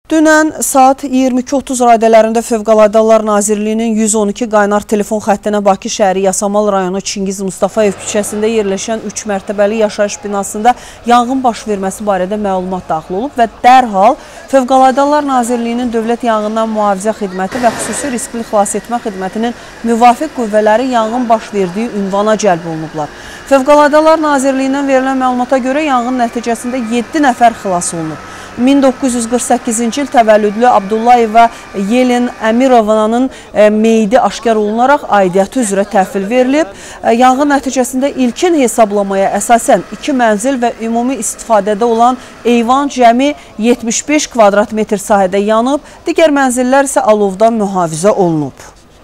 Dünən saat 22:30 radələrində Fövqəladə Hallar Nazirliyinin 112 qaynar telefon xəttinə Bakı şəhəri Yasamal rayonu Çingiz Mustafayev küçəsində yerləşən 3 mərtəbəli yaşayış binasında yanğın baş verməsi barədə məlumat daxil olub və dərhal Fövqəladə Hallar Nazirliyinin Dövlət Yanğından Mühafizə Xidməti və Xüsusi Riskli Xilasetmə Xidmətinin müvafiq qüvvələri yanğın baş verdiyi ünvana cəlb olunublar. Fövqəladə Hallar Nazirliyindən verilən məlumata görə yanğın nəticəsində 7 nəfər xilas olunub. 1948-ci il təvəllüdlü Abdullayeva Yelin Əmirovanın meyidi aşkar olunaraq aidiyyatı üzrə təhvil verilib. Yanğın nəticəsində ilkin hesablamaya əsasən 2 mənzil və ümumi istifadədə olan eyvan cəmi 75 kvadrat metr sahədə yanıb, digər mənzillər isə alovdan mühafizə olunub.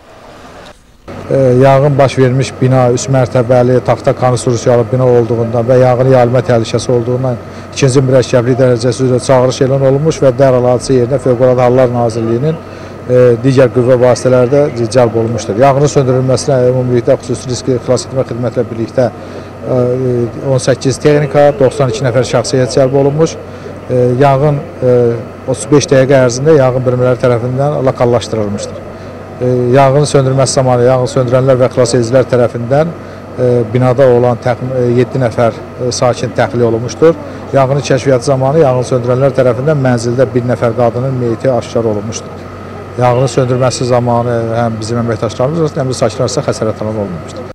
Yanğın baş vermiş bina 3 mərtəbəli taxta konstruksiyalı bina olduğundan və yanğın yayılma təhlükəsi olduğundan ikinci mürəkkəblik dərəcəsi üzrə çağırış elan olunmuş və dərhal hadisə yerinə Fövqəladə Hallar Nazirliyinin digər qüvvə vasitələri də cəlb olunmuşdur. Yanğının söndürülməsinə ümumilikdə Xüsusi Riskli Xilasetmə Xidməti ilə birlikdə 18 texnika, 92 nəfər şəxsiyyət cəlb olunmuş. Yanğın 35 dəqiqə ərzində yanğın birimləri tərəfindən lokallaşdırılmışdır. Yanğının söndürülməsi zamanı yanğın söndürənlər və xilas edicilər tərəfindən binada olan 7 nəfər sakin təxliyə olunmuşdur. Yanğının kəşfiyyatı zamanı yanğın söndürənlər tərəfindən mənzildə bir nəfər qadının meyiti aşkar olunmuşdur. Yanğının söndürülməsi zamanı həm bizim əməkdaşlarımız, həm də sakinlər isə xəsarət alan olunmuşdur.